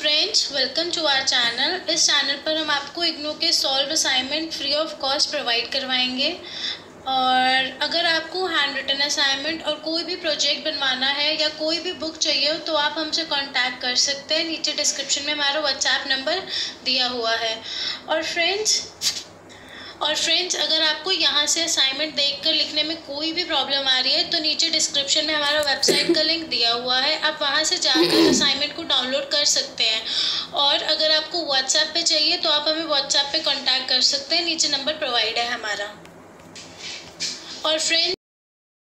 Friends, welcome to our channel. इस channel पर हम आपको इग्नू के solve assignment free of cost provide करवाएंगे। और अगर आपको हैंड रिटन असाइनमेंट और कोई भी प्रोजेक्ट बनवाना है या कोई भी बुक चाहिए हो तो आप हमसे कांटेक्ट कर सकते हैं। नीचे डिस्क्रिप्शन में हमारा व्हाट्सएप नंबर दिया हुआ है। और फ्रेंड्स अगर आपको यहाँ से असाइनमेंट देखकर लिखने में कोई भी प्रॉब्लम आ रही है तो नीचे डिस्क्रिप्शन में हमारा वेबसाइट का लिंक दिया हुआ है, आप वहाँ से जाकर असाइनमेंट को डाउनलोड कर सकते हैं। और अगर आपको व्हाट्सएप पे चाहिए तो आप हमें व्हाट्सएप पे कांटेक्ट कर सकते हैं, नीचे नंबर प्रोवाइड है हमारा। और फ्रेंड्स